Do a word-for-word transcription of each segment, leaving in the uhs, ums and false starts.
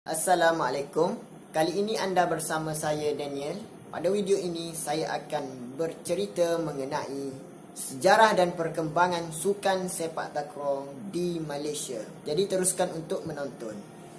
Assalamualaikum. Kali ini anda bersama saya Daniel. Pada video ini saya akan bercerita mengenai sejarah dan perkembangan sukan sepak takraw di Malaysia. Jadi teruskan untuk menonton.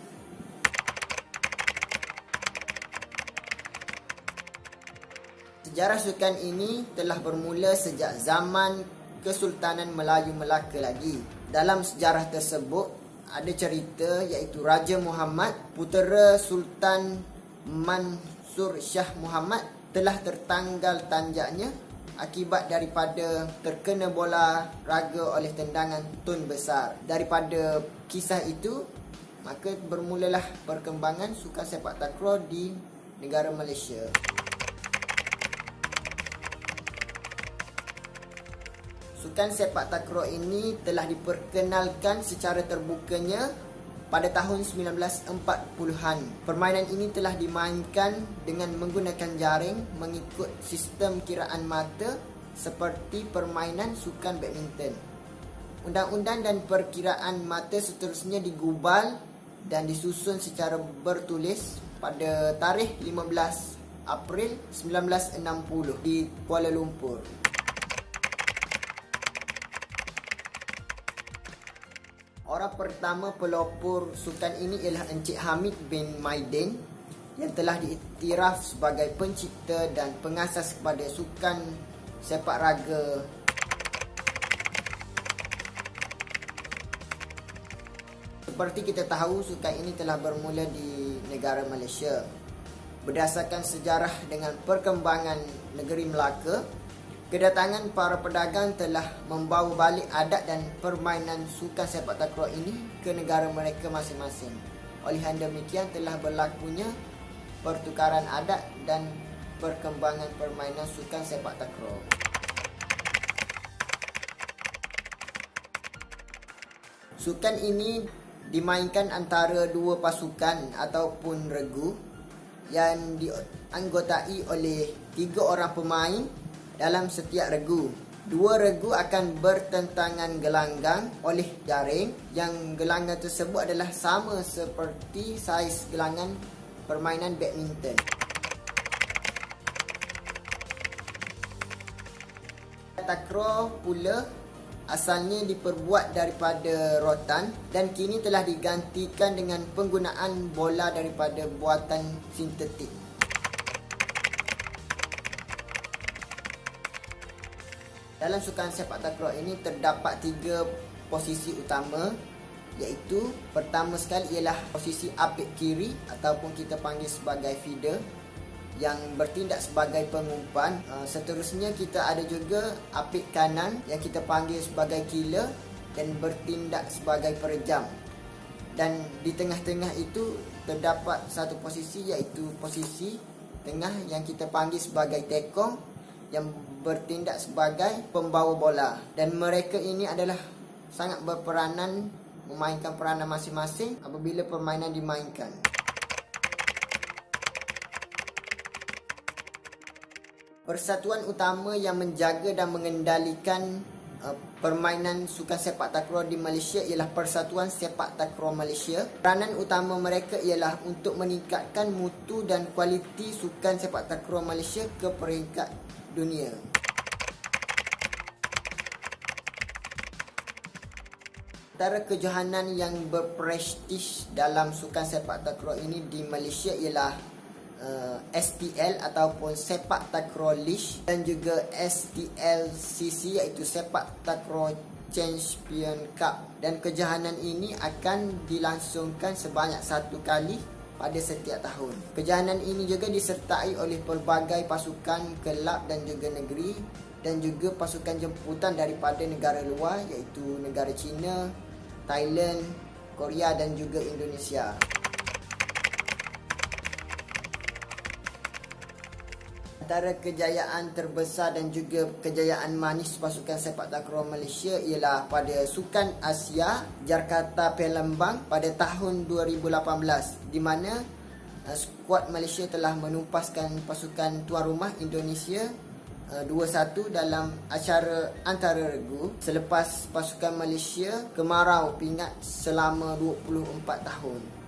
Sejarah sukan ini telah bermula sejak zaman Kesultanan Melayu Melaka lagi. Dalam sejarah tersebut ada cerita iaitu Raja Muhammad, putera Sultan Mansur Shah Muhammad telah tertanggal tanjaknya akibat daripada terkena bola raga oleh tendangan tun besar. Daripada kisah itu, maka bermulalah perkembangan sukan sepak takraw di negara Malaysia. Sukan sepak takraw ini telah diperkenalkan secara terbukanya pada tahun sembilan belas empat puluhan. Permainan ini telah dimainkan dengan menggunakan jaring mengikut sistem kiraan mata seperti permainan sukan badminton. Undang-undang dan perkiraan mata seterusnya digubal dan disusun secara bertulis pada tarikh lima belas April sembilan belas enam puluh di Kuala Lumpur. Orang pertama pelopor sukan ini ialah Encik Hamid bin Maidin yang telah diiktiraf sebagai pencipta dan pengasas kepada sukan sepak raga. Seperti kita tahu, sukan ini telah bermula di negara Malaysia. Berdasarkan sejarah dengan perkembangan negeri Melaka, kedatangan para pedagang telah membawa balik adat dan permainan sukan sepak takraw ini ke negara mereka masing-masing. Oleh demikian telah berlakunya pertukaran adat dan perkembangan permainan sukan sepak takraw. Sukan ini dimainkan antara dua pasukan ataupun regu yang dianggotai oleh tiga orang pemain dalam setiap regu. Dua regu akan bertentangan gelanggang oleh jaring yang gelanggang tersebut adalah sama seperti saiz gelangan permainan badminton. Takraw pula asalnya diperbuat daripada rotan dan kini telah digantikan dengan penggunaan bola daripada buatan sintetik. Dalam sukan sepak takraw ini terdapat tiga posisi utama, iaitu pertama sekali ialah posisi apit kiri ataupun kita panggil sebagai feeder yang bertindak sebagai pengumpan. Seterusnya kita ada juga apit kanan yang kita panggil sebagai killer dan bertindak sebagai perejam. Dan di tengah-tengah itu terdapat satu posisi iaitu posisi tengah yang kita panggil sebagai tekong yang bertindak sebagai pembawa bola, dan mereka ini adalah sangat berperanan memainkan peranan masing-masing apabila permainan dimainkan. Persatuan utama yang menjaga dan mengendalikan uh, permainan sukan sepak takraw di Malaysia ialah Persatuan Sepak Takraw Malaysia. Peranan utama mereka ialah untuk meningkatkan mutu dan kualiti sukan sepak takraw Malaysia ke peringkat dunia. Antara kejohanan yang berprestij dalam sukan sepak takraw ini di Malaysia ialah uh, S T L ataupun Sepak Takraw League dan juga S T L C C iaitu Sepak Takraw Champion Cup, dan kejohanan ini akan dilangsungkan sebanyak satu kali pada setiap tahun. Kejohanan ini juga disertai oleh pelbagai pasukan kelab dan juga negeri dan juga pasukan jemputan daripada negara luar iaitu negara China, Thailand, Korea dan juga Indonesia. Antara kejayaan terbesar dan juga kejayaan manis pasukan sepak takraw Malaysia ialah pada Sukan Asia Jakarta Palembang pada tahun dua ribu lapan belas, di mana uh, skuad Malaysia telah menumpaskan pasukan tuan rumah Indonesia uh, dua satu dalam acara antara regu selepas pasukan Malaysia kemarau pingat selama dua puluh empat tahun.